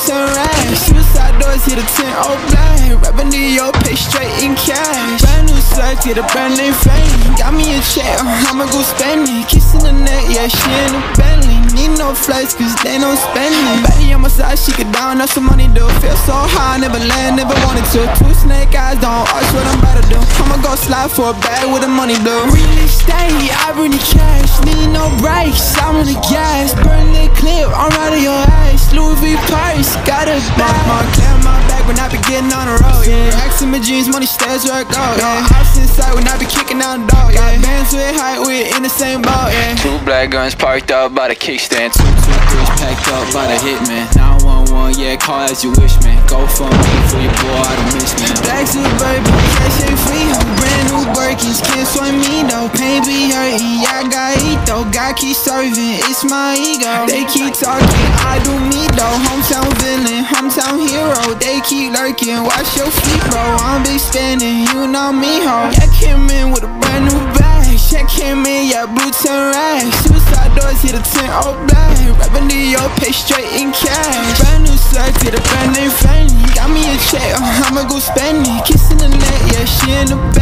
10 racks. Suicide doors, hit a 10 all black. Rapping to your pay straight in cash. Brand new slugs, get a brand name fame. Got me a check, I'ma go spend it. Kissing the neck, yeah, she in a Bentley. Need no flights, cause they don't spend it. Betty on my side, she could down up some money, do. Feel so high, never land, never wanted to. Two snake eyes, don't ask what I'm about to do. I'ma go slide for a bag with the money blue. Really stay, I bring the cash. Need no brakes, I'm on the gas. Burn the clip, I'm out of your ass. Louis V purse, got a bag. Mama clear my back when I be getting on the road, yeah. Racks in my jeans, money stays where I go, yeah. House inside when I be kicking down the door, yeah. Bands with height, we in the same boat, yeah. Two black guns parked up by the kickstand. Two threes packed up by the hitman. 911, yeah, call as you wish, man. Go for me, for your boy, I don't miss, man. Black suit, baby, cash ain't free, ho. Brand new Birkins, can't swing me, though. Pain be hurting, yeah, I got heat, though. God keep serving, it's my ego. They keep talking, I do me, though. Hometown villain, hometown hero. They keep lurking, watch your feet, bro. I'm big spending, you know me, ho. Yeah, came in with a brand new bag. Check came in, yeah, blue 10 racks. Suicide doors, hit a 10 all black. Rapping to your pay straight in cash. Brand new slugs, get a brand name friendly. Got me a check, I'ma go spend it. Kissing the neck, yeah, she in the